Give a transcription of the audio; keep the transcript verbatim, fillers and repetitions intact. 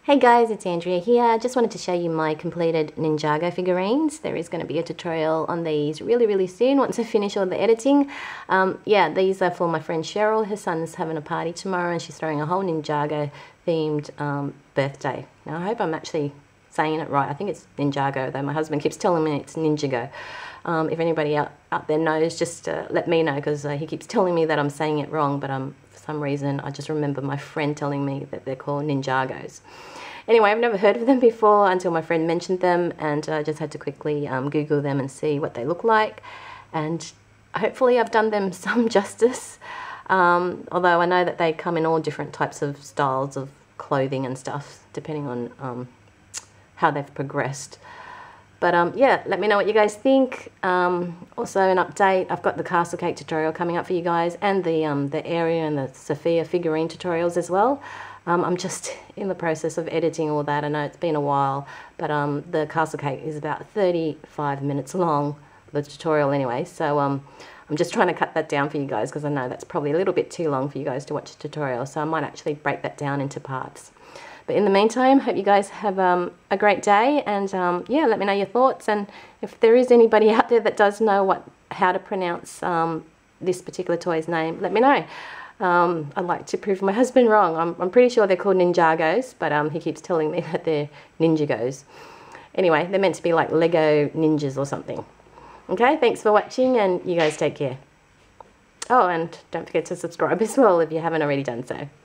Hey guys, it's Andrea here. I just wanted to show you my completed Ninjago figurines. There is going to be a tutorial on these really, really soon once I finish all the editing. Um, yeah, these are for my friend Cheryl. Her son's having a party tomorrow and she's throwing a whole Ninjago themed um, birthday. Now I hope I'm actually saying it right. I think it's Ninjago, though my husband keeps telling me it's Ninjago. Um, if anybody out, out there knows, just uh, let me know, because uh, he keeps telling me that I'm saying it wrong, but um, for some reason I just remember my friend telling me that they're called Ninjagos. Anyway, I've never heard of them before until my friend mentioned them, and I just had to quickly um, Google them and see what they look like, and hopefully I've done them some justice, um, although I know that they come in all different types of styles of clothing and stuff, depending on um, how they've progressed. But um, yeah, let me know what you guys think. Um, also an update, I've got the castle cake tutorial coming up for you guys, and the, um, the Aria and the Sophia figurine tutorials as well. Um, I'm just in the process of editing all that. I know it's been a while, but um, the castle cake is about thirty-five minutes long, the tutorial anyway, so um, I'm just trying to cut that down for you guys, because I know that's probably a little bit too long for you guys to watch the tutorial, so I might actually break that down into parts. But in the meantime, hope you guys have um, a great day, and um, yeah, let me know your thoughts, and if there is anybody out there that does know what how to pronounce um, this particular toy's name, let me know. Um, I'd like to prove my husband wrong. I'm, I'm pretty sure they're called Ninjagos, but um, he keeps telling me that they're Ninjagos. Anyway, they're meant to be like Lego ninjas or something. Okay, thanks for watching, and you guys take care. Oh, and don't forget to subscribe as well if you haven't already done so.